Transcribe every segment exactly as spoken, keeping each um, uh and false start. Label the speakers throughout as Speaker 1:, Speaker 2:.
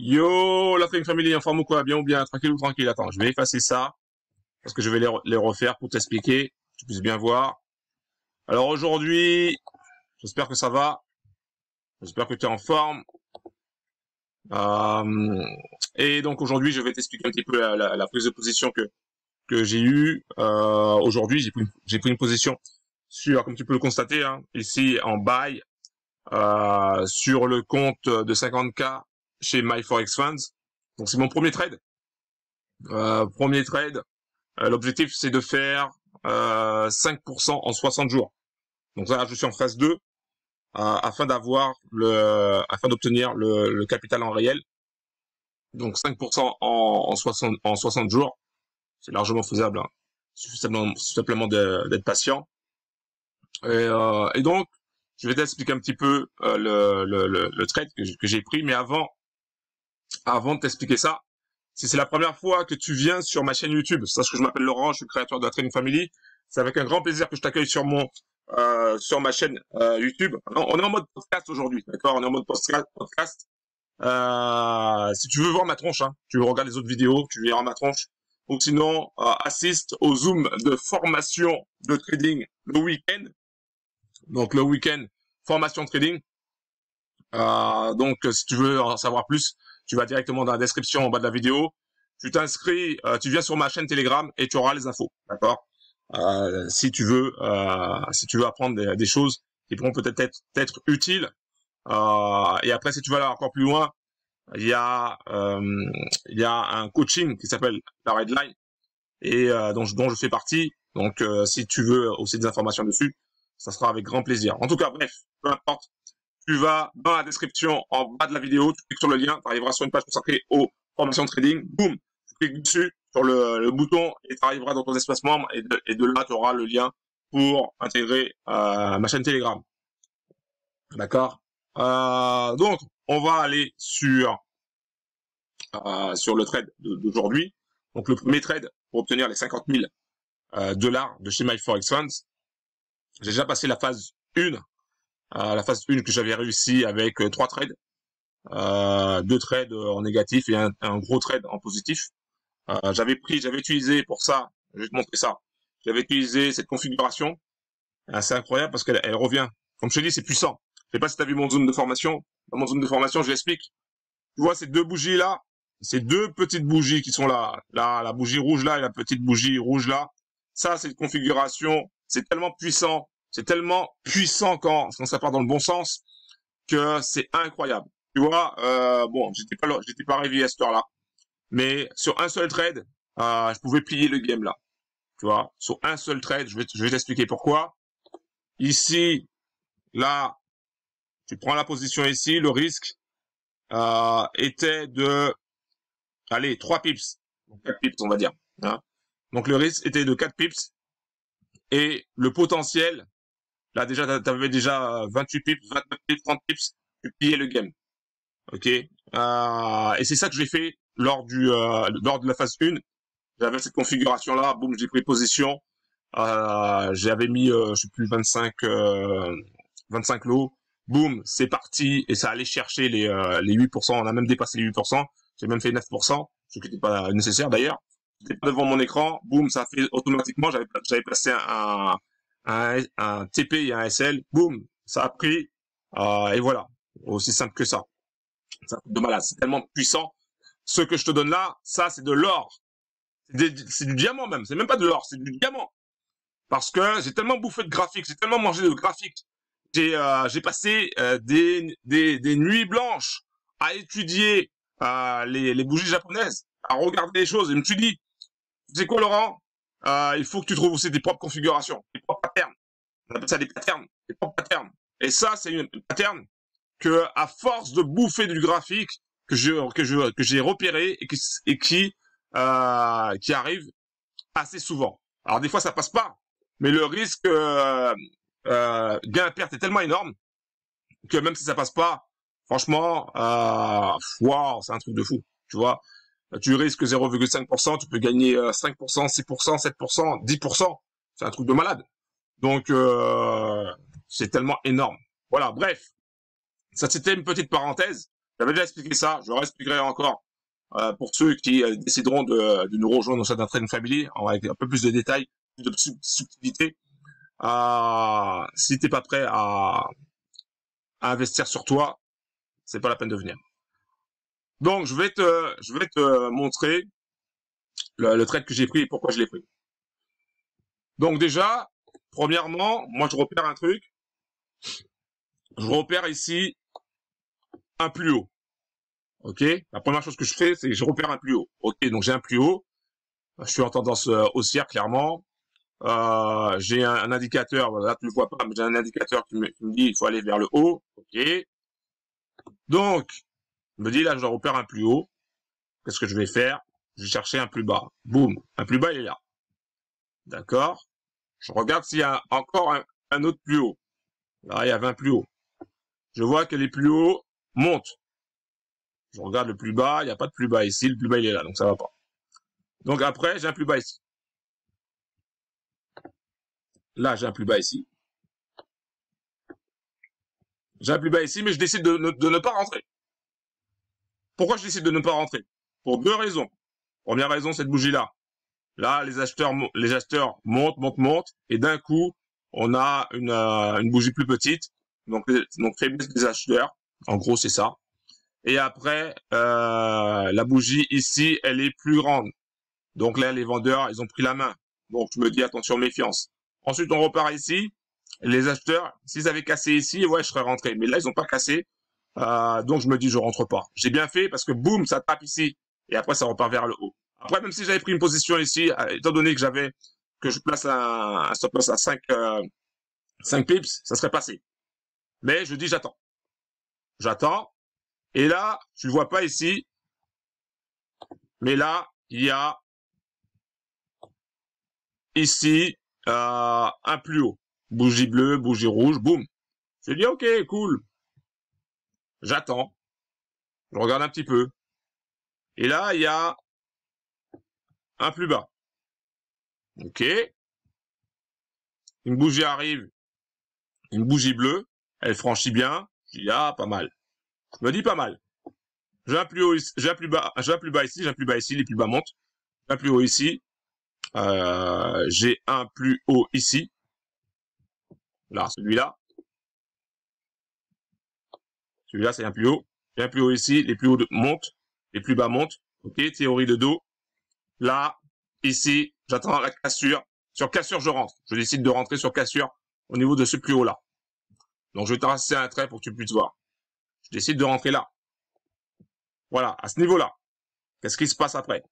Speaker 1: Yo, la Trading Family, en forme ou quoi? Bien ou bien? Tranquille ou tranquille? Attends, je vais effacer ça, parce que je vais les, re- les refaire pour t'expliquer, que tu puisses bien voir. Alors aujourd'hui, j'espère que ça va, j'espère que tu es en forme. Euh, et donc aujourd'hui, je vais t'expliquer un petit peu la, la, la prise de position que, que j'ai eue. Euh, aujourd'hui, j'ai pris, j'ai pris une position sur, comme tu peux le constater, hein, ici en buy, euh, sur le compte de cinquante K chez My Forex Funds. Donc c'est mon premier trade. Euh, premier trade. Euh, L'objectif, c'est de faire euh, cinq pour cent en soixante jours. Donc là, je suis en phase deux, euh, afin d'avoir le, afin d'obtenir le, le capital en réel. Donc cinq pour cent en, en soixante, en soixante jours, c'est largement faisable. Hein. Il suffit simplement, simplement d'être patient. Et, euh, et donc, je vais t'expliquer un petit peu euh, le, le, le, le trade que j'ai, que j'ai pris. Mais avant, avant de t'expliquer ça, si c'est la première fois que tu viens sur ma chaîne YouTube, sache que je m'appelle Laurent, je suis créateur de la Trading Family. C'est avec un grand plaisir que je t'accueille sur mon euh, sur ma chaîne euh, YouTube. Non, on est en mode podcast aujourd'hui, d'accord? On est en mode podcast. podcast. Euh, si tu veux voir ma tronche, hein, tu regardes les autres vidéos, tu verras ma tronche. Ou sinon, euh, assiste au Zoom de formation de trading le week-end. Donc le week-end, formation de trading. Euh, donc si tu veux en savoir plus, tu vas directement dans la description en bas de la vidéo. Tu t'inscris, euh, tu viens sur ma chaîne Telegram et tu auras les infos, d'accord? Euh, si tu veux, euh, si tu veux apprendre des, des choses qui pourront peut-être être, être utiles. Euh, et après, si tu vas aller encore plus loin, il y a, euh, il y a un coaching qui s'appelle la Redline et euh, dont, je, dont je fais partie. Donc, euh, si tu veux aussi des informations dessus, ça sera avec grand plaisir. En tout cas, bref, peu importe. Tu vas dans la description en bas de la vidéo, tu cliques sur le lien, tu arriveras sur une page consacrée aux formations de trading, boum, tu cliques dessus sur le, le bouton et tu arriveras dans ton espace membre et de, et de là tu auras le lien pour intégrer euh, ma chaîne Telegram. D'accord. euh, Donc on va aller sur euh, sur le trade d'aujourd'hui. Donc le premier trade pour obtenir les cinquante mille euh, dollars de chez My Forex Funds. J'ai déjà passé la phase un. Euh, la phase un que j'avais réussi avec euh, trois trades, euh, deux trades en négatif et un, un gros trade en positif. Euh, j'avais pris, j'avais utilisé pour ça, je vais te montrer ça. J'avais utilisé cette configuration. Euh, c'est incroyable parce qu'elle elle revient. Comme je te dis, c'est puissant. Je sais pas si tu as vu mon zone de formation. Dans mon zone de formation, je l'explique. Tu vois ces deux bougies là, ces deux petites bougies qui sont là, là, la bougie rouge là et la petite bougie rouge là. Ça, c'est une configuration. C'est tellement puissant. C'est tellement puissant quand, quand ça part dans le bon sens que c'est incroyable. Tu vois, euh, bon, j'étais pas, j'étais pas réveillé à cette heure-là, mais sur un seul trade, euh, je pouvais plier le game là. Tu vois, sur un seul trade, je vais, je vais t'expliquer pourquoi. Ici, là, tu prends la position ici, le risque euh, était de, allez, trois pips, donc quatre pips on va dire. Hein. Donc le risque était de quatre pips et le potentiel. Là, déjà, t'avais déjà vingt-huit pips, vingt-neuf pips, trente pips, tu pliais le game. Ok. Euh, et c'est ça que j'ai fait lors du euh, lors de la phase un. J'avais cette configuration-là, boum, j'ai pris position. Euh, j'avais mis, euh, je sais plus, vingt-cinq, euh, vingt-cinq lots. Boum, c'est parti et ça allait chercher les euh, les huit pour cent. On a même dépassé les huit pour cent. J'ai même fait neuf pour cent, ce qui n'était pas nécessaire d'ailleurs. J'étais pas devant mon écran. Boum, ça a fait automatiquement. J'avais j'avais placé un un, un T P et un S L, boum, ça a pris, euh, et voilà, aussi simple que ça. C'est un truc de malade, c'est tellement puissant. Ce que je te donne là, ça c'est de l'or, c'est du diamant même, c'est même pas de l'or, c'est du diamant. Parce que j'ai tellement bouffé de graphiques, j'ai tellement mangé de graphiques, j'ai euh, j'ai passé euh, des, des des nuits blanches à étudier euh, les les bougies japonaises, à regarder les choses. Et je me suis dit, tu sais quoi Laurent, euh, il faut que tu trouves aussi tes propres configurations, tes propres patterns. On appelle ça des patterns, des propres patterns. Et ça, c'est une pattern que, à force de bouffer du graphique, que je que je que j'ai repéré et qui et qui euh, qui arrive assez souvent. Alors des fois, ça passe pas, mais le risque euh, euh, gain-perte est tellement énorme que même si ça passe pas, franchement, euh, waouh, c'est un truc de fou. Tu vois, tu risques zéro virgule cinq pour cent, tu peux gagner cinq pour cent, six pour cent, sept pour cent, dix pour cent. C'est un truc de malade. Donc, euh, c'est tellement énorme. Voilà, bref. Ça, c'était une petite parenthèse. J'avais déjà expliqué ça, je le réexpliquerai encore euh, pour ceux qui euh, décideront de, de nous rejoindre au sein d'un Trading Family, avec un peu plus de détails, plus de sub subtilité. Euh, si t'es pas prêt à, à investir sur toi, c'est pas la peine de venir. Donc je vais te, je vais te montrer le, le trade que j'ai pris et pourquoi je l'ai pris. Donc déjà, premièrement, moi je repère un truc. Je repère ici un plus haut. Ok. La première chose que je fais, c'est que je repère un plus haut. Ok. Donc j'ai un plus haut. Je suis en tendance haussière clairement. Euh, j'ai un, un indicateur. Là tu le vois pas, mais j'ai un indicateur qui me, qui me dit il faut aller vers le haut. Ok. Donc je me dis là je repère un plus haut. Qu'est-ce que je vais faire? Je vais chercher un plus bas. Boum. Un plus bas il est là. D'accord. Je regarde s'il y a encore un, un autre plus haut. Là il y avait un plus haut. Je vois que les plus hauts montent. Je regarde le plus bas, il n'y a pas de plus bas ici, le plus bas il est là, donc ça va pas. Donc après, j'ai un plus bas ici. Là, j'ai un plus bas ici. J'ai un plus bas ici, mais je décide de ne, de ne pas rentrer. Pourquoi je décide de ne pas rentrer? Pour deux raisons. Première raison, cette bougie-là. Là, les acheteurs, les acheteurs montent, montent, montent, et d'un coup, on a une, euh, une bougie plus petite. Donc, donc faiblesse des acheteurs. En gros, c'est ça. Et après, euh, la bougie ici, elle est plus grande. Donc là, les vendeurs, ils ont pris la main. Donc je me dis, attention, méfiance. Ensuite, on repart ici. Les acheteurs, s'ils avaient cassé ici, ouais, je serais rentré. Mais là, ils n'ont pas cassé. Euh, donc je me dis, je rentre pas. J'ai bien fait parce que boum, ça tape ici. Et après, ça repart vers le haut. Après, même si j'avais pris une position ici, euh, étant donné que j'avais, que je place un, un stop loss à cinq, euh, cinq pips, ça serait passé. Mais je dis, j'attends. J'attends. Et là, tu le vois pas ici. Mais là, il y a ici euh, un plus haut. Bougie bleue, bougie rouge, boum. Je dis, ok, cool. J'attends. Je regarde un petit peu. Et là, il y a un plus bas. Ok. Une bougie arrive. Une bougie bleue. Elle franchit bien. Je dis, ah, pas mal. Je me dis pas mal. J'ai un plus haut ici, j'ai un plus bas, j'ai un plus bas ici, j'ai un plus bas ici, les plus bas montent. J'ai un plus haut ici. Euh, j'ai un plus haut ici. Là, celui-là. Celui-là, c'est un plus haut. J'ai un plus haut ici, les plus hauts montent, les plus bas montent. Ok, théorie de dos. Là, ici, j'attends la cassure. Sur cassure, je rentre. Je décide de rentrer sur cassure au niveau de ce plus haut là. Donc, je vais tracer un trait pour que tu puisses voir. Je décide de rentrer là. Voilà, à ce niveau-là. Qu'est-ce qui se passe après?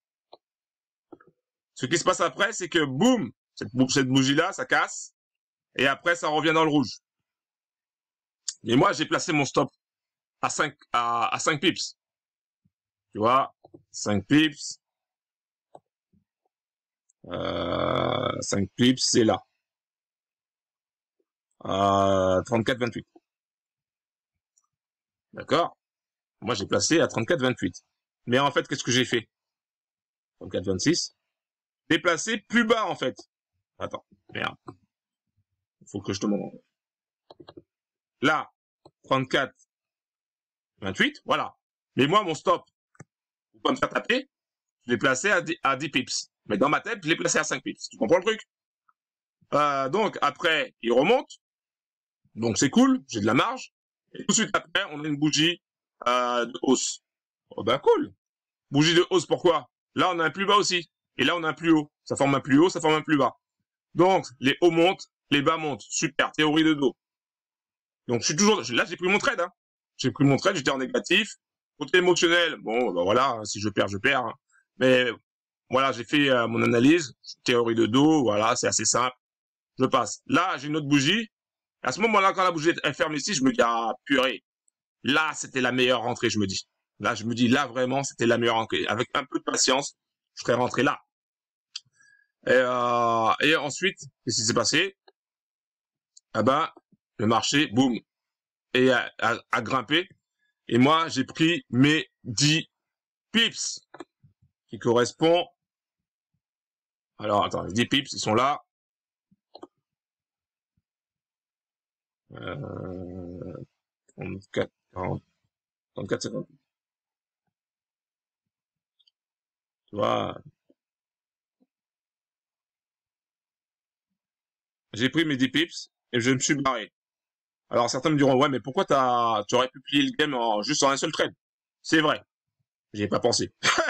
Speaker 1: Ce qui se passe après, c'est que boum, cette, cette bougie-là, ça casse. Et après, ça revient dans le rouge. Et moi, j'ai placé mon stop à cinq, à, à cinq pips. Tu vois, cinq pips. Euh, cinq pips, c'est là. Euh, trente-quatre vingt-huit. D'accord? Moi, j'ai placé à trente-quatre vingt-huit. Mais en fait, qu'est-ce que j'ai fait? trente-quatre vingt-six. J'ai placé plus bas, en fait. Attends, merde. Il faut que je te montre. Là, trente-quatre vingt-huit, voilà. Mais moi, mon stop, pour pas me faire taper, je l'ai placé à dix, à dix pips. Mais dans ma tête, je l'ai placé à cinq pips. Tu comprends le truc? Euh, donc, après, il remonte. Donc, c'est cool. J'ai de la marge. Et tout de suite après, on a une bougie euh, de hausse. Oh ben, cool. Bougie de hausse, pourquoi? Là, on a un plus bas aussi. Et là, on a un plus haut. Ça forme un plus haut, ça forme un plus bas. Donc, les hauts montent, les bas montent. Super, théorie de dos. Donc, je suis toujours... Là, j'ai pris mon trade. Hein. J'ai pris mon trade, j'étais en négatif. Côté émotionnel, bon, ben voilà, si je perds, je perds. Hein. Mais voilà, j'ai fait euh, mon analyse. Théorie de dos, voilà, c'est assez simple. Je passe. Là, j'ai une autre bougie. À ce moment-là, quand la bougie est ferme ici, je me dis, ah, purée. Là, c'était la meilleure rentrée, je me dis. Là, je me dis, là, vraiment, c'était la meilleure rentrée. Avec un peu de patience, je serais rentré là. Et, euh, et ensuite, qu'est-ce qui s'est passé? Ah ben, le marché, boum, et a, a, a grimpé. Et moi, j'ai pris mes dix pips, qui correspond... Alors, attends, les dix pips, ils sont là. Euh, trente-quatre, quarante. trente-quatre cinquante-huit. Tu vois, j'ai pris mes dix pips et je me suis barré. Alors certains me diront, ouais, mais pourquoi t'as, tu aurais pu plier le game en, juste en un seul trade? C'est vrai, j'y ai pas pensé.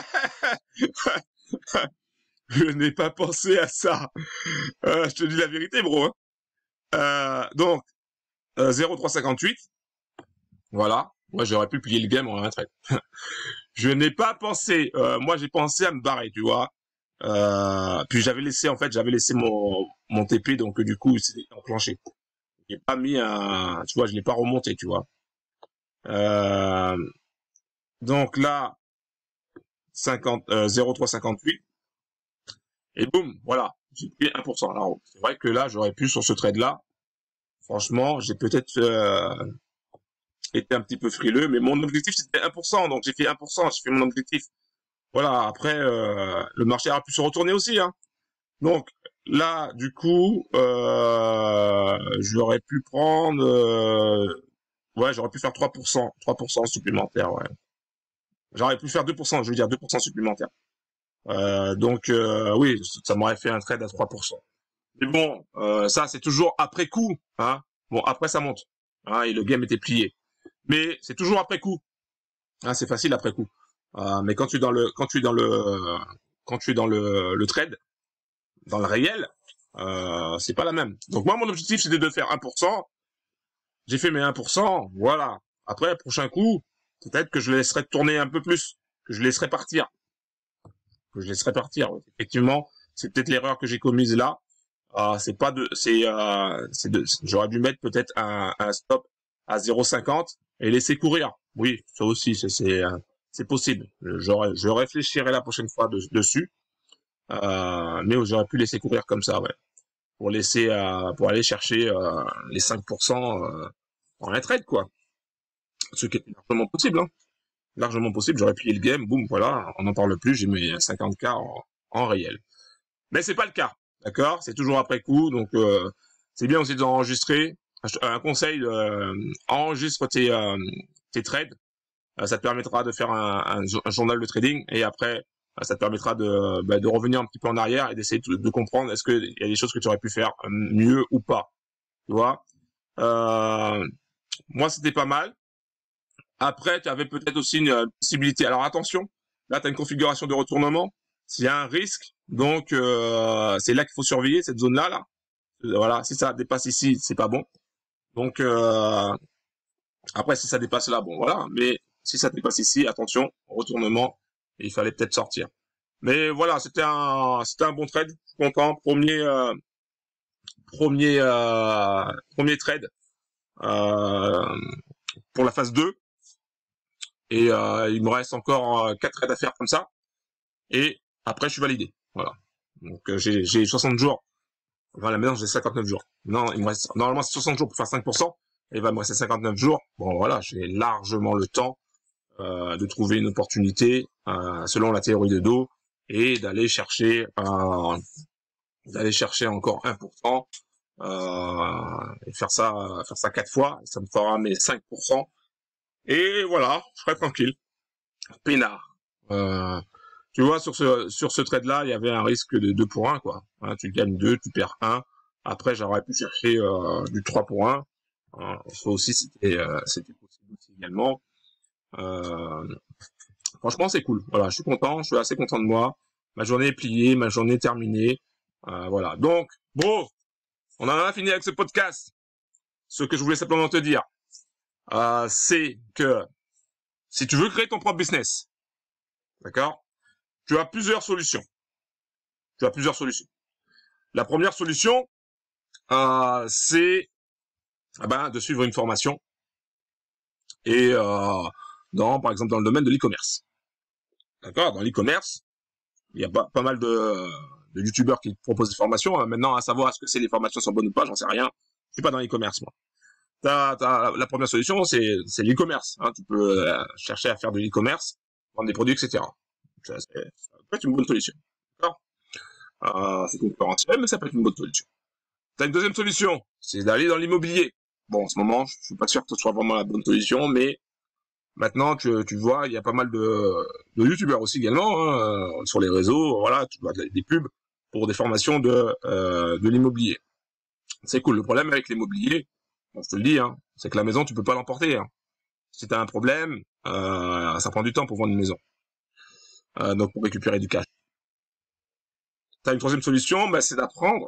Speaker 1: Je n'ai pas pensé à ça. Euh, je te dis la vérité, bro. Hein. Euh, donc, euh, zéro trois cinquante-huit. Voilà. Moi, j'aurais pu plier le game en un trade. Je n'ai pas pensé. Euh, moi, j'ai pensé à me barrer, tu vois. Euh, puis j'avais laissé, en fait, j'avais laissé mon, mon T P, donc du coup, c'est enclenché. J'ai pas mis un, tu vois, je l'ai pas remonté, tu vois. Euh, donc là, cinquante, euh, zéro trois cinquante-huit. Et boum, voilà, j'ai pris un pour cent. Alors, c'est vrai que là, j'aurais pu, sur ce trade-là, franchement, j'ai peut-être euh, été un petit peu frileux, mais mon objectif, c'était un pour cent, donc j'ai fait un pour cent, j'ai fait mon objectif. Voilà, après, euh, le marché a pu se retourner aussi. Hein. Donc, là, du coup, euh, j'aurais pu prendre... Euh, ouais, j'aurais pu faire trois pour cent, trois pour cent supplémentaire, ouais. J'aurais pu faire deux pour cent, je veux dire deux pour cent supplémentaire. Euh, donc, euh, oui, ça m'aurait fait un trade à trois pour cent. Mais bon, euh, ça, c'est toujours après coup. Hein. Bon, après, ça monte. Hein, et le game était plié. Mais c'est toujours après coup. Hein, c'est facile après coup. Euh, mais quand tu es dans le, quand tu es dans le, quand tu es dans le, le trade, dans le réel, euh, c'est pas la même. Donc moi, mon objectif, c'était de faire un pour cent. J'ai fait mes un pour cent. Voilà. Après, prochain coup, peut-être que je laisserai tourner un peu plus, que je laisserai partir, que je laisserai partir. Effectivement, c'est peut-être l'erreur que j'ai commise là. Euh, c'est pas de, c'est, euh, c'est de, j'aurais dû mettre peut-être un, un stop à zéro virgule cinquante et laisser courir. Oui, ça aussi, c'est, c'est, euh, c'est possible. J'aurais, je réfléchirai la prochaine fois de, dessus. Euh, mais j'aurais pu laisser courir comme ça, ouais, pour laisser, euh, pour aller chercher euh, les cinq pour cent euh, en un trade, quoi. Ce qui est largement possible, hein. Largement possible. J'aurais plié le game, boum, voilà, on n'en parle plus. J'ai mes cinquante K en, en réel. Mais c'est pas le cas. D'accord, c'est toujours après coup, donc euh, c'est bien aussi d'enregistrer. Un conseil, euh, enregistre tes, euh, tes trades, euh, ça te permettra de faire un, un, un journal de trading et après, euh, ça te permettra de, bah, de revenir un petit peu en arrière et d'essayer de, de comprendre est-ce qu'il y a des choses que tu aurais pu faire mieux ou pas. Tu vois, euh, moi c'était pas mal. Après, tu avais peut-être aussi une, une possibilité. Alors attention, là tu as une configuration de retournement. S'il y a un risque, donc euh, c'est là qu'il faut surveiller cette zone-là. Là. Voilà, si ça dépasse ici, c'est pas bon. Donc euh, après, si ça dépasse là, bon voilà. Mais si ça dépasse ici, attention, retournement, il fallait peut-être sortir. Mais voilà, c'était un, c'était un bon trade. Je suis content. Premier, euh, premier, euh, premier trade euh, pour la phase deux. Et euh, il me reste encore quatre trades à faire comme ça. Et après, je suis validé. Voilà. Donc euh, j'ai, j'ai soixante jours. Enfin, là, maintenant, j'ai cinquante-neuf jours. Non, il me reste, normalement, c'est soixante jours pour faire cinq pour cent. Et il va me rester cinquante-neuf jours. Bon, voilà, j'ai largement le temps euh, de trouver une opportunité euh, selon la théorie de dos et d'aller chercher euh, d'aller chercher encore un pour cent euh, et faire ça faire ça quatre fois. Ça me fera mes cinq pour cent. Et voilà, je serai tranquille. Peinard. Euh, tu vois, sur ce, sur ce trade-là, il y avait un risque de deux pour un, quoi. Hein, tu gagnes deux, tu perds un. Après, j'aurais pu chercher euh, du trois pour un. Hein, ça aussi, c'était euh, c'était possible aussi également. Euh, franchement, c'est cool. Voilà, je suis content, je suis assez content de moi. Ma journée est pliée, ma journée est terminée. Euh, voilà. Donc, bon, on en a fini avec ce podcast. Ce que je voulais simplement te dire, euh, c'est que si tu veux créer ton propre business, d'accord, tu as plusieurs solutions. Tu as plusieurs solutions. La première solution, euh, c'est eh ben, de suivre une formation et euh, dans, par exemple, dans le domaine de l'e-commerce. D'accord. Dans l'e-commerce, il y a pas, pas mal de, de youtubeurs qui proposent des formations. Hein. Maintenant, à savoir est-ce que c'est les formations sont bonnes ou pas, j'en sais rien. Je suis pas dans l'e-commerce, moi. T'as, t'as, la première solution, c'est, c'est l'e-commerce. Hein. Tu peux euh, chercher à faire de l'e-commerce, vendre des produits, et cetera. Ça, ça peut être une bonne solution. D'accord. Euh, c'est concurrentiel, mais ça peut être une bonne solution. T'as une deuxième solution, c'est d'aller dans l'immobilier. Bon, en ce moment, je suis pas sûr que ce soit vraiment la bonne solution, mais Maintenant, tu, tu vois, il y a pas mal de, de youtubeurs aussi également, hein, euh, sur les réseaux, voilà, tu vois des pubs pour des formations de, euh, de l'immobilier. C'est cool. Le problème avec l'immobilier, bon, je te le dis, hein, c'est que la maison, tu peux pas l'emporter. Hein. Si tu as un problème, euh, ça prend du temps pour vendre une maison. Euh, donc pour récupérer du cash. Tu as une troisième solution, bah, c'est d'apprendre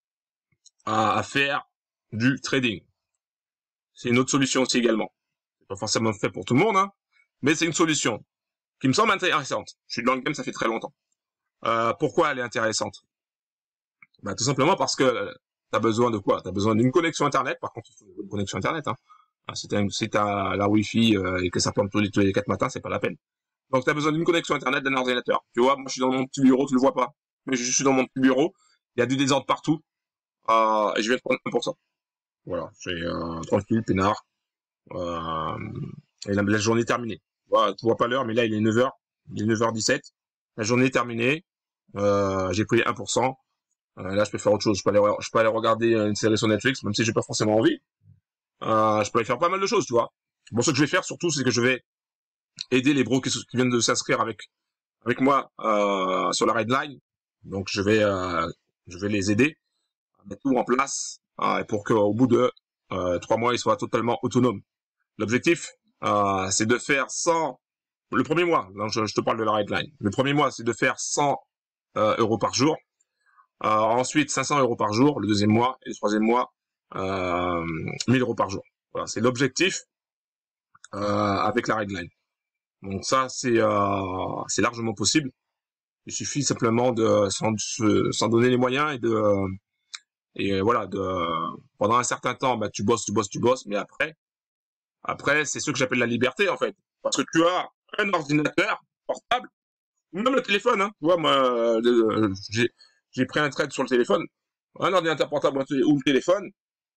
Speaker 1: à, à faire du trading. C'est une autre solution aussi également. C'est pas forcément fait pour tout le monde, hein, mais c'est une solution qui me semble intéressante. Je suis dans le game, ça fait très longtemps. Euh, pourquoi elle est intéressante? Bah, tout simplement parce que euh, tu as besoin de quoi? Tu as besoin d'une connexion Internet. Par contre, il faut une connexion Internet. Hein. Si tu as, si t'as la Wi-Fi euh, et que ça plante tous les, tous les quatre matins, c'est pas la peine. Donc, tu as besoin d'une connexion Internet, d'un ordinateur. Tu vois, moi, je suis dans mon petit bureau, tu le vois pas. Mais je suis dans mon petit bureau. Il y a du désordre partout. Euh, et je viens de prendre un pour cent. Voilà, c'est euh, tranquille, peinard. Euh, et la, la journée est terminée. Voilà, tu vois pas l'heure, mais là, il est neuf heures. Il est neuf heures dix-sept. La journée est terminée. Euh, j'ai pris un pour cent. Euh, là, je peux faire autre chose. Je peux aller, je peux aller regarder une série sur Netflix, même si j'ai pas forcément envie. Euh, je peux aller faire pas mal de choses, tu vois. Bon, ce que je vais faire surtout, c'est que je vais aider les bros qui, qui viennent de s'inscrire avec avec moi euh, sur la Redline. Donc, je vais euh, je vais les aider à mettre tout en place euh, pour qu'au bout de euh, trois mois, ils soient totalement autonomes. L'objectif, euh, c'est de faire cent. Le premier mois, donc je, je te parle de la Redline. Le premier mois, c'est de faire cent euh, euros par jour. Euh, ensuite, cinq cents euros par jour, le deuxième mois, et le troisième mois, euh, mille euros par jour. Voilà, c'est l'objectif euh, avec la Redline. Donc ça, c'est euh, c'est largement possible. Il suffit simplement de s'en donner les moyens et de et voilà de pendant un certain temps, bah tu bosses, tu bosses, tu bosses, mais après, après c'est ce que j'appelle la liberté en fait, parce que tu as un ordinateur portable, ou même le téléphone. Hein. Tu vois, moi, euh, j'ai j'ai pris un trade sur le téléphone. Un ordinateur portable ou le téléphone,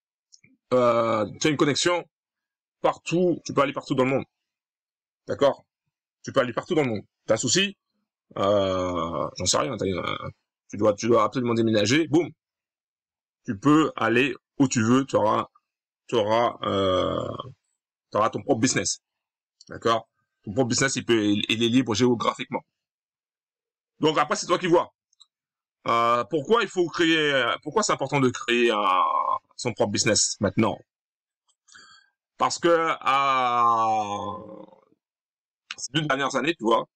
Speaker 1: euh, tu as une connexion partout, tu peux aller partout dans le monde. D'accord? Tu peux aller partout dans le monde. T'as un souci, euh, j'en sais rien, euh, tu dois, tu dois absolument déménager, boum. Tu peux aller où tu veux, tu auras, tu auras, euh, tu auras ton propre business. D'accord? Ton propre business, il peut, il, il est libre géographiquement. Donc après, c'est toi qui vois. Euh, pourquoi il faut créer, pourquoi c'est important de créer un, son propre business maintenant? Parce que à ces deux dernières années, tu vois,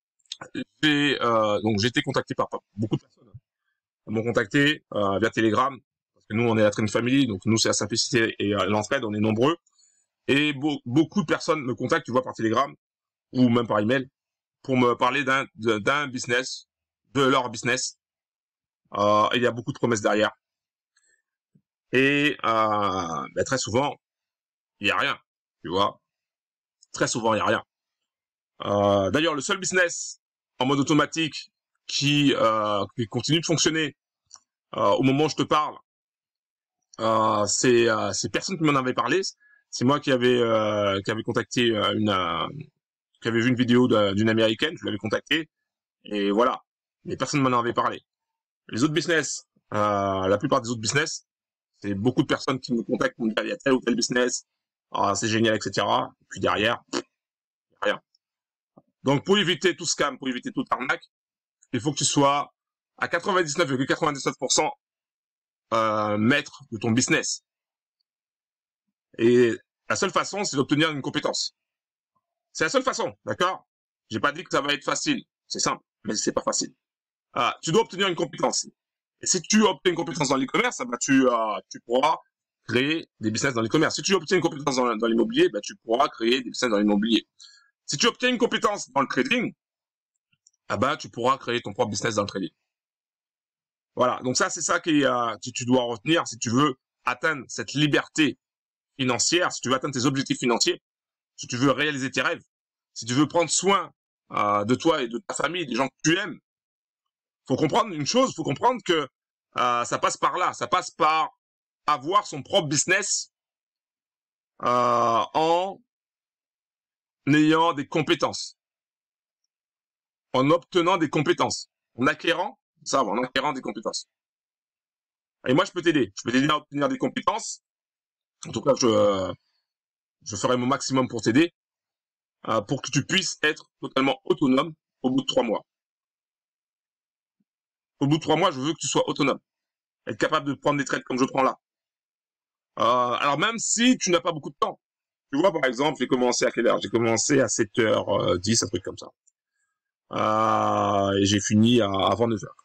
Speaker 1: j'ai euh, donc j'ai été contacté par, par beaucoup de personnes. Ils m'ont contacté euh, via Telegram, parce que nous on est la Train Family, donc nous c'est la simplicité et euh, l'entraide, on est nombreux. Et be beaucoup de personnes me contactent, tu vois, par Telegram ou même par email pour me parler d'un d'un business, de leur business. Euh, il y a beaucoup de promesses derrière. Et euh, ben, très souvent, il y a rien, tu vois. Très souvent, il y a rien. Euh, D'ailleurs, le seul business en mode automatique qui, euh, qui continue de fonctionner euh, au moment où je te parle, euh, c'est euh, c'est personne qui m'en avait parlé. C'est moi qui avait euh, qui avait contacté une euh, qui avait vu une vidéo d'une américaine, je l'avais contacté et voilà. Mais personne m'en avait parlé. Les autres business, euh, la plupart des autres business, c'est beaucoup de personnes qui me contactent pour me dire il y a tel ou tel business, ah, c'est génial, et cetera. Et puis derrière, pff, rien. Donc pour éviter tout scam, pour éviter toute arnaque, il faut que tu sois à quatre-vingt-dix-neuf virgule quatre-vingt-dix-neuf pour cent euh, maître de ton business. Et la seule façon, c'est d'obtenir une compétence. C'est la seule façon, d'accord? J'ai pas dit que ça va être facile. C'est simple, mais c'est pas facile. Ah, tu dois obtenir une compétence. Et si tu obtiens une compétence dans l'e-commerce, bah tu, euh, tu pourras créer des business dans l'e-commerce. Si tu obtiens une compétence dans, dans l'immobilier, bah tu pourras créer des business dans l'immobilier. Si tu obtiens une compétence dans le trading, ah bah tu pourras créer ton propre business dans le trading. Voilà, donc ça c'est ça qui, euh, que tu dois retenir si tu veux atteindre cette liberté financière, si tu veux atteindre tes objectifs financiers, si tu veux réaliser tes rêves, si tu veux prendre soin euh, de toi et de ta famille, des gens que tu aimes. Faut comprendre une chose, faut comprendre que euh, ça passe par là, ça passe par avoir son propre business euh, en ayant des compétences, en obtenant des compétences, en acquérant, ça va, en acquérant des compétences. Et moi, je peux t'aider, je peux t'aider à obtenir des compétences. En tout cas, je, euh, je ferai mon maximum pour t'aider. euh, pour que tu puisses être totalement autonome au bout de trois mois. Au bout de trois mois, je veux que tu sois autonome. Être capable de prendre des trades comme je prends là. Euh, alors même si tu n'as pas beaucoup de temps. Tu vois, par exemple, j'ai commencé à quelle heure? J'ai commencé à sept heures dix, un truc comme ça. Euh, et j'ai fini à, à vingt-neuf heures.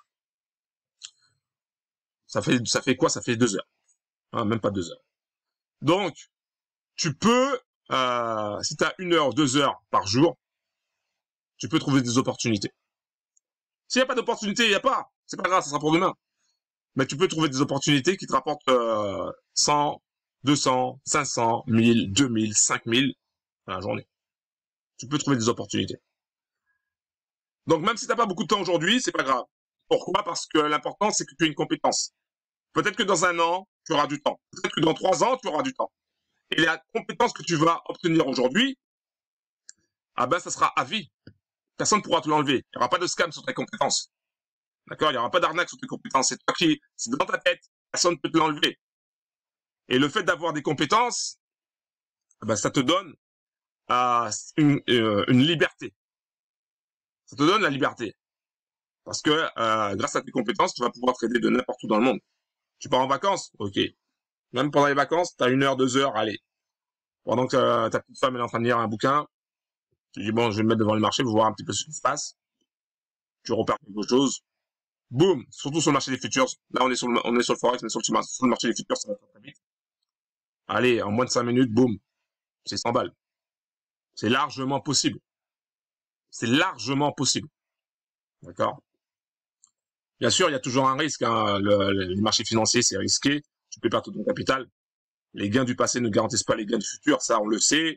Speaker 1: Ça fait, ça fait quoi? Ça fait deux heures. Hein, même pas deux heures. Donc, tu peux, euh, si tu as une heure, deux heures par jour, tu peux trouver des opportunités. S'il n'y a pas d'opportunité, il n'y a pas. C'est pas grave, ça sera pour demain. Mais tu peux trouver des opportunités qui te rapportent euh, cent, deux cents, cinq cents, mille, deux mille, cinq mille à la journée. Tu peux trouver des opportunités. Donc même si tu n'as pas beaucoup de temps aujourd'hui, c'est pas grave. Pourquoi? Parce que l'important, c'est que tu aies une compétence. Peut-être que dans un an, tu auras du temps. Peut-être que dans trois ans, tu auras du temps. Et la compétence que tu vas obtenir aujourd'hui, ah ben, ça sera à vie. Personne ne pourra te l'enlever. Il n'y aura pas de scam sur tes compétences. D'accord? Il n'y aura pas d'arnaque sur tes compétences. C'est toi qui, c'est dans ta tête. Personne ne peut te l'enlever. Et le fait d'avoir des compétences, ben, ça te donne euh, une, euh, une liberté. Ça te donne la liberté. Parce que euh, grâce à tes compétences, tu vas pouvoir trader de n'importe où dans le monde. Tu pars en vacances? Ok. Même pendant les vacances, tu as une heure, deux heures, allez. Pendant que euh, ta petite femme elle est en train de lire un bouquin, tu dis bon, je vais me mettre devant le marché pour voir un petit peu ce qui se passe. Tu repères quelque chose. Boum, surtout sur le marché des futurs. Là, on est sur le, on est sur le forex, mais sur le, sur le marché des futurs, ça va très, très vite. Allez, en moins de cinq minutes, boum, c'est cent balles. C'est largement possible. C'est largement possible. D'accord? Bien sûr, il y a toujours un risque. Hein. Le, le, les marchés financiers, c'est risqué. Tu peux perdre tout ton capital. Les gains du passé ne garantissent pas les gains du futur. Ça, on le sait.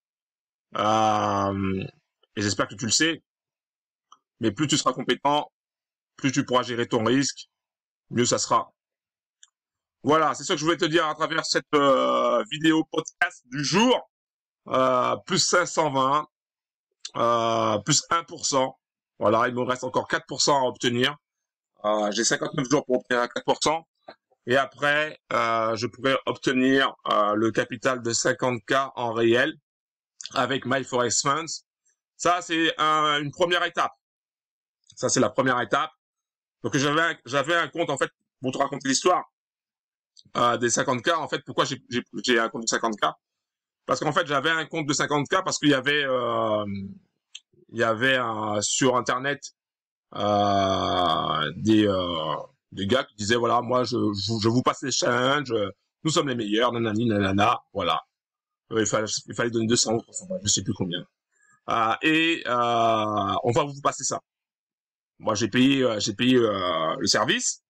Speaker 1: Euh, et j'espère que tu le sais. Mais plus tu seras compétent, plus tu pourras gérer ton risque, mieux ça sera. Voilà, c'est ce que je voulais te dire à travers cette euh, vidéo podcast du jour. Euh, plus cinq cent vingt, euh, plus un pour cent. Voilà, il me reste encore quatre pour cent à obtenir. Euh, j'ai cinquante-neuf jours pour obtenir quatre pour cent. Et après, euh, je pourrais obtenir euh, le capital de cinquante K en réel avec MyForex Funds. Ça, c'est un, une première étape. Ça, c'est la première étape. Donc, j'avais un, j'avais un compte, en fait, pour te raconter l'histoire euh, des cinquante K. En fait, pourquoi j'ai, j'ai, j'ai un compte de cinquante K? Parce qu'en fait, j'avais un compte de cinquante K parce qu'il y avait, euh, il y avait un, sur Internet euh, des, euh, des gars qui disaient, voilà, moi, je, je, je vous passe les challenges, nous sommes les meilleurs, nanani, nanana, voilà. Il fallait, il fallait donner deux cents ou trois cents, je sais plus combien. Euh, et euh, on va vous passer ça. Moi, j'ai payé, euh, j'ai payé euh, le service,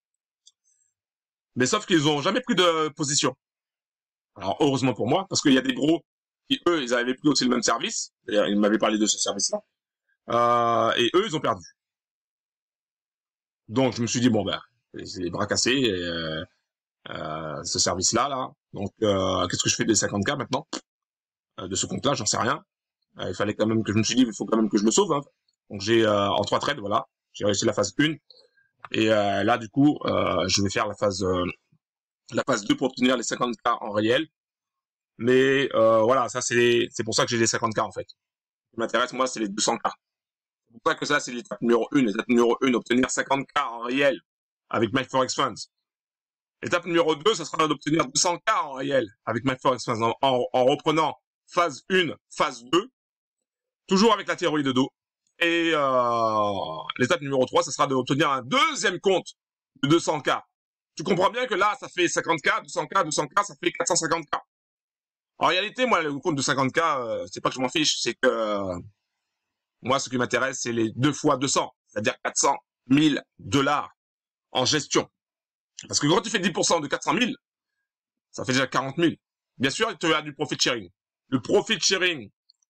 Speaker 1: mais sauf qu'ils ont jamais pris de position. Alors heureusement pour moi, parce qu'il y a des gros qui eux, ils avaient pris aussi le même service. D'ailleurs, ils m'avaient parlé de ce service-là, euh, et eux, ils ont perdu. Donc je me suis dit bon ben, c'est les bras cassés, et, euh, euh, ce service-là, là. Donc euh, qu'est-ce que je fais des cinquante K maintenant euh, de ce compte-là? J'en sais rien. Euh, il fallait quand même que je me suis dit, il faut quand même que je le sauve. Hein. Donc j'ai euh, en trois trades, voilà, j'ai réussi la phase un. Et euh, là, du coup, euh, je vais faire la phase euh, la phase deux pour obtenir les cinquante K en réel. Mais euh, voilà, ça c'est c'est pour ça que j'ai les cinquante K en fait. Ce qui m'intéresse, moi, c'est les deux cents K. C'est pour ça que ça, c'est l'étape numéro un. L'étape numéro un, obtenir cinquante K en réel avec MyForex Funds. L'étape numéro deux, ça sera d'obtenir deux cents K en réel avec MyForex Funds en, en, en reprenant phase un, phase deux, toujours avec la théorie de dos. Et euh, l'étape numéro trois, ça sera d'obtenir un deuxième compte de deux cents K. Tu comprends bien que là, ça fait cinquante K, deux cents K, deux cents K, ça fait quatre cent cinquante K. En réalité, moi, le compte de cinquante K, euh, c'est pas que je m'en fiche, c'est que euh, moi, ce qui m'intéresse, c'est les deux fois deux cents, c'est-à-dire quatre cent mille dollars en gestion. Parce que quand tu fais dix pour cent de quatre cent mille, ça fait déjà quarante mille. Bien sûr, tu as du profit sharing. Le profit sharing,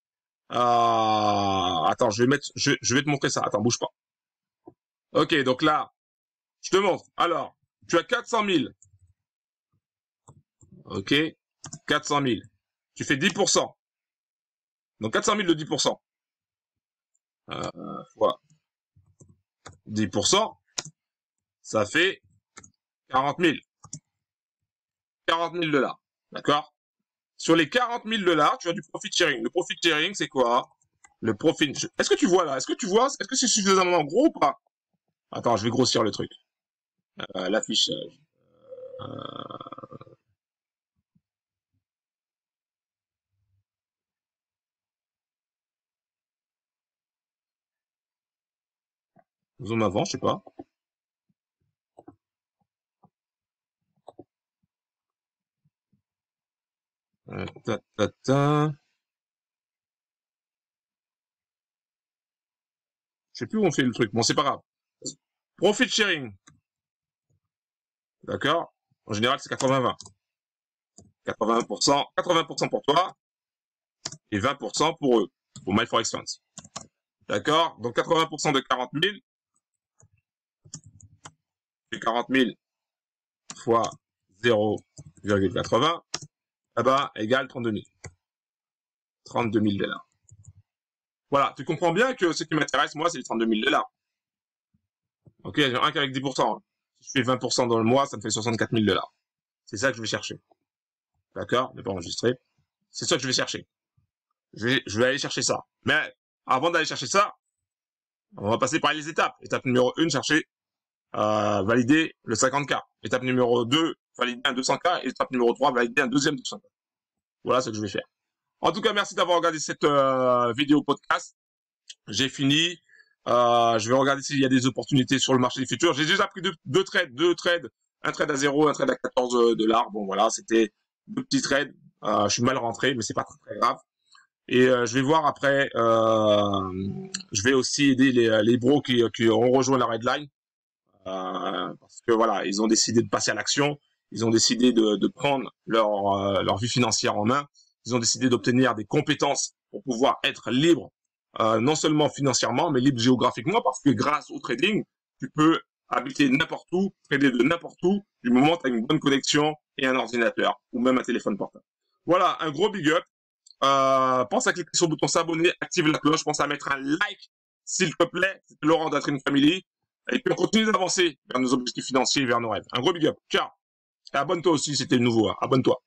Speaker 1: euh, attends, je vais mettre, je, je vais te montrer ça. Attends, bouge pas. Ok, donc là, je te montre. Alors, tu as quatre cent mille. Ok, quatre cent mille. Tu fais dix pour cent. Donc quatre cent mille de dix pour cent. Euh, fois dix pour cent, ça fait quarante mille. quarante mille dollars. D'accord? Sur les quarante mille dollars, tu as du profit sharing. Le profit sharing, c'est quoi? Le profit... Est-ce que tu vois là? Est-ce que tu vois? Est-ce que c'est suffisamment gros ou pas? Attends, je vais grossir le truc. Euh, L'affichage. Euh... Zoom avant, je sais pas. Euh, ta, ta, ta. Je sais plus où on fait le truc. Bon, c'est pas grave. Profit sharing. D'accord? En général, c'est quatre-vingts vingt. quatre-vingts pour cent, quatre-vingts pour cent pour toi et vingt pour cent pour eux, pour My Forex Funds. D'accord? Donc quatre-vingts pour cent de quarante mille. Et quarante mille fois zéro virgule quatre-vingts, eh ben, égale trente-deux mille. trente-deux mille dollars. Voilà, tu comprends bien que ce qui m'intéresse, moi, c'est les trente-deux mille dollars. Ok, j'ai un qu'avec dix pour cent. Si je fais vingt pour cent dans le mois, ça me fait soixante-quatre mille dollars. C'est ça que je vais chercher. D'accord? Je vais pas enregistrer. C'est ça que je vais chercher. Je vais, je vais aller chercher ça. Mais, avant d'aller chercher ça, on va passer par les étapes. Étape numéro un, chercher, euh, valider le cinquante K. Étape numéro deux, valider un deux cents K. Et étape numéro trois, valider un deuxième deux cents K. Voilà ce que je vais faire. En tout cas, merci d'avoir regardé cette euh, vidéo podcast. J'ai fini. Euh, je vais regarder s'il y a des opportunités sur le marché des futurs. J'ai déjà pris deux, deux trades, deux trades, un trade à zéro, un trade à quatorze dollars. Bon, voilà, c'était deux petits trades. Euh, je suis mal rentré, mais c'est pas très, très grave. Et euh, je vais voir après. Euh, je vais aussi aider les, les bros qui, qui ont rejoint la Redline, euh, parce que voilà, ils ont décidé de passer à l'action. Ils ont décidé de, de prendre leur euh, leur vie financière en main. Ils ont décidé d'obtenir des compétences pour pouvoir être libres. Euh, non seulement financièrement, mais libre géographiquement, parce que grâce au trading, tu peux habiter n'importe où, trader de n'importe où, du moment où tu as une bonne connexion et un ordinateur, ou même un téléphone portable. Voilà, un gros big up. Euh, pense à cliquer sur le bouton s'abonner, active la cloche, pense à mettre un like, s'il te plaît. C'est Laurent d'Atrin Family. Et puis on continue d'avancer vers nos objectifs financiers et vers nos rêves. Un gros big up. Ciao. Et abonne-toi aussi si t'es nouveau. Hein. Abonne-toi.